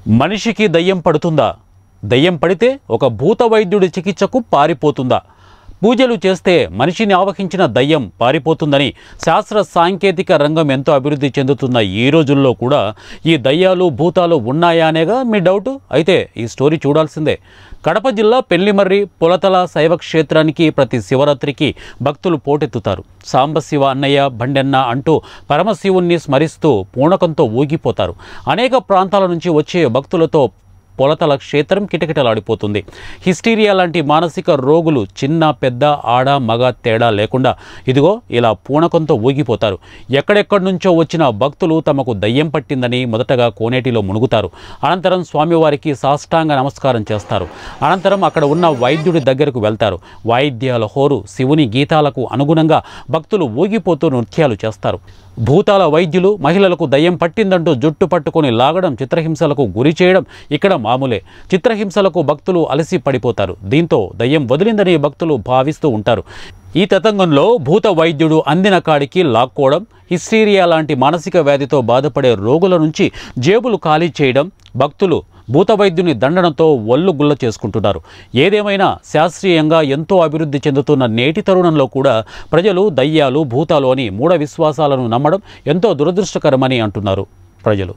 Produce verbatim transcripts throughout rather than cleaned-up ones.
మనిషికి దయ్యం పడుతుందా? దయ్యం పడితే ఒక భూత వైద్యుడి చికిత్సకు పారిపోతుందా? పూజలు చేస్తే మనిషిని ఆవహించిన దయ్యం పారిపోతుందని శాస్త్ర సాంకేతిక రంగం ఎంతో అభివృద్ధి చెందుతున్న ఈ రోజుల్లో కూడా ఈ దయ్యాలు భూతాలు ఉన్నాయా అనేగా మీ డౌట్? అయితే ఈ స్టోరీ చూడాల్సిందే. కడప జిల్లా పెళ్లిమర్రి పొలతల శైవ క్షేత్రానికి ప్రతి శివరాత్రికి భక్తులు పోటెత్తుతారు. సాంబశివ అన్నయ్య బండెన్న అంటూ పరమశివుణ్ణి స్మరిస్తూ పూనకంతో ఊగిపోతారు. అనేక ప్రాంతాల నుంచి వచ్చే భక్తులతో పొలతల క్షేత్రం కిటకిటలాడిపోతుంది. హిస్టీరియా లాంటి మానసిక రోగులు చిన్న పెద్ద ఆడ మగ తేడా లేకుండా ఇదిగో ఇలా పూనకంతో ఊగిపోతారు. ఎక్కడెక్కడి నుంచో వచ్చిన భక్తులు తమకు దయ్యం పట్టిందని మొదటగా కోనేటిలో మునుగుతారు. అనంతరం స్వామివారికి సాష్టాంగ నమస్కారం చేస్తారు. అనంతరం అక్కడ ఉన్న వైద్యుడి దగ్గరకు వెళ్తారు. వాయిద్యాల హోరు శివుని గీతాలకు అనుగుణంగా భక్తులు ఊగిపోతూ నృత్యాలు చేస్తారు. భూతాల వైద్యులు మహిళలకు దయ్యం పట్టిందంటూ జుట్టు పట్టుకొని లాగడం, చిత్రహింసలకు గురి చేయడం ఇక్కడ మామూలే. చిత్రహింసలకు భక్తులు అలసి పడిపోతారు. దీంతో దయ్యం వదిలిందని భక్తులు భావిస్తూ ఉంటారు. ఈ తతంగంలో భూత వైద్యుడు అందిన కాడికి లాక్కోవడం, హిస్టీరియా లాంటి మానసిక వ్యాధితో బాధపడే రోగుల నుంచి జేబులు ఖాళీ చేయడం, భక్తులు భూత వైద్యుని దండనతో ఒళ్ళు గుల్ల చేసుకుంటున్నారు. ఏదేమైనా శాస్త్రీయంగా ఎంతో అభివృద్ధి చెందుతున్న నేటి తరుణంలో కూడా ప్రజలు దయ్యాలు భూతాలు అని మూఢ విశ్వాసాలను నమ్మడం ఎంతో దురదృష్టకరమని అంటున్నారు ప్రజలు.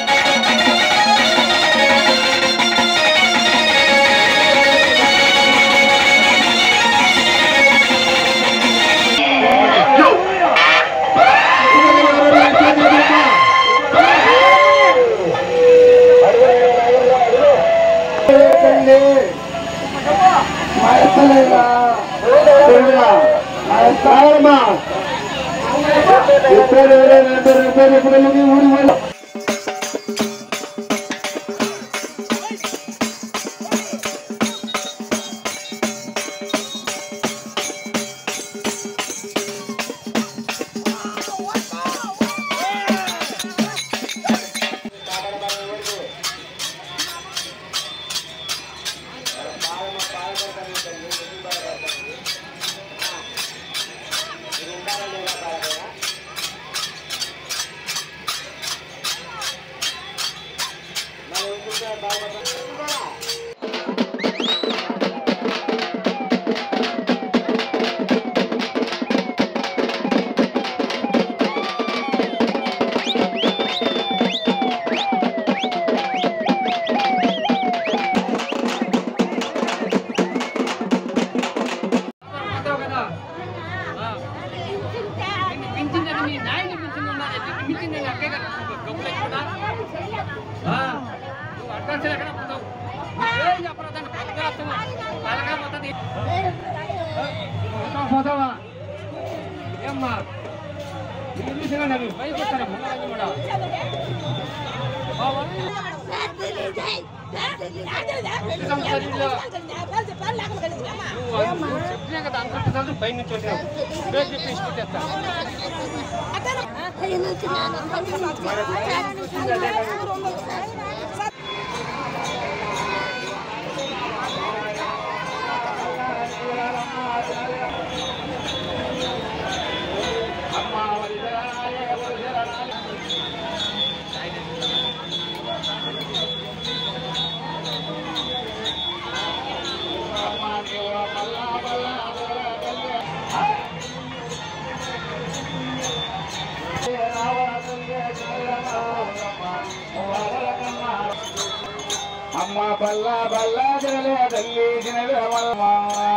అమ్మా బల్లా బల్లా జలే తల్లి జినవిరమల్మా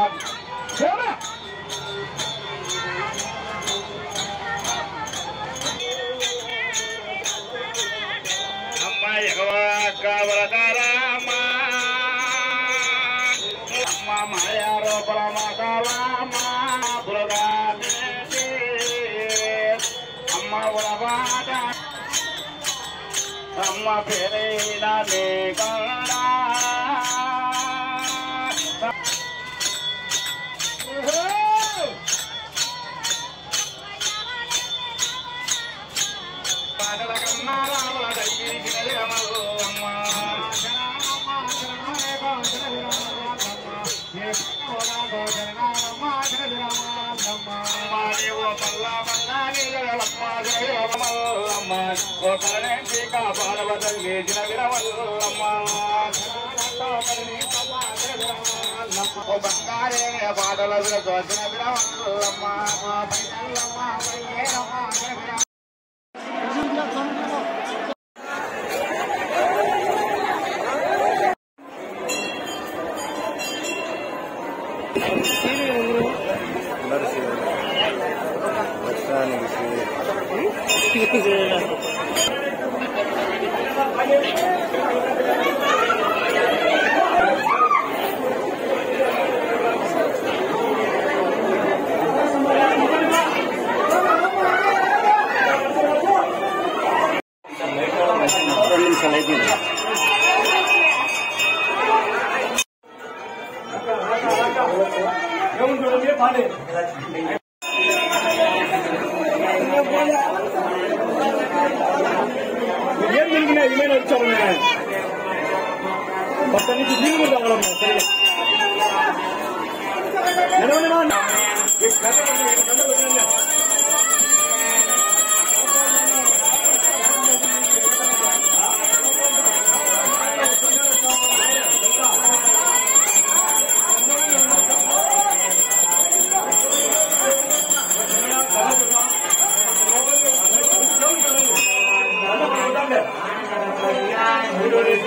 అమ్మా ఎగవా కావలతారామా అమ్మా మాయా రూపల మాతావామా బురదా అమ్మా బురబాట అమ్మ పేరైనా లేకుండా పాటల కన్నా రాముల దగ్గరికి అమ్మ పార్వతీ కాపాడవదల్లి జిన విరవల్లమ్మ బంగారే పాటల దోచిన విరవల్లమ్మ పైసల్లమ్మ పైయేనమ్మ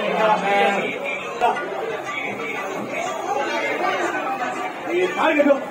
Target